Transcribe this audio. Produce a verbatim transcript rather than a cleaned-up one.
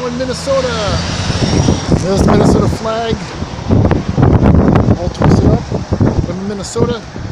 Now in Minnesota. There's the Minnesota flag. All twisted up. We're in Minnesota.